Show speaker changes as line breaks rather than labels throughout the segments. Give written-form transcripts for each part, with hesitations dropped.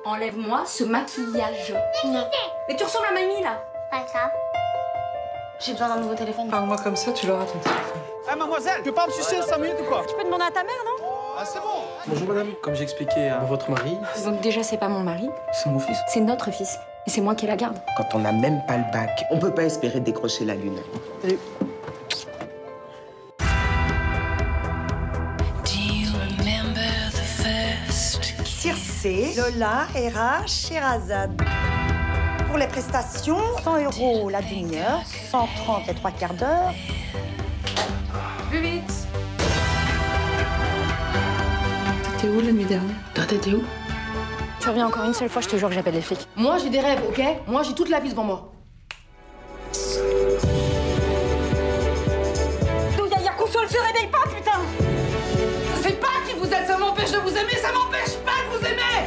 Enlève-moi ce maquillage. Mais tu ressembles à mamie, là.
Pas grave.
J'ai besoin d'un nouveau téléphone.
Parle-moi comme ça, tu l'auras ton téléphone.
Eh mademoiselle, tu peux pas me sucer 5 minutes ou quoi?
Tu peux demander à ta mère, non?
Ah c'est bon.
Bonjour madame, comme j'expliquais à votre mari,
Donc déjà, c'est pas mon mari,
c'est mon fils.
c'est notre fils. Et c'est moi qui la garde.
Quand on n'a même pas le bac, on peut pas espérer décrocher la lune.
Salut.
Circé, Lola, Hera, Sherazade. Pour les prestations, 100 € la demi-heure, 130 les 3/4 d'heure.
Plus vite.
T'étais où la nuit dernière?
Toi, t'étais où?
Tu reviens encore une seule fois, je te jure que j'appelle les flics.
Moi, j'ai des rêves, ok? Moi, j'ai toute la vie devant moi.
D'où Yaya Console se réveille pas, putain!
Je sais pas qui vous êtes, ça m'empêche de vous aimer, ça m'empêche pas de vous aimer!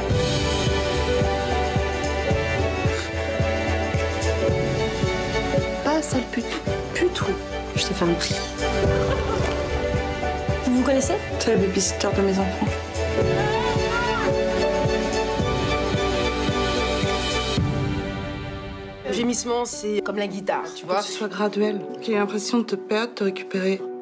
Pas sale pute. Pute, oui. Je t'ai fait un prix. Vous vous connaissez?
C'est la babysitter de mes enfants.
Le gémissement, c'est comme la guitare, tu vois.
Que ce soit graduel, qu'il ait l'impression de te perdre, de te récupérer.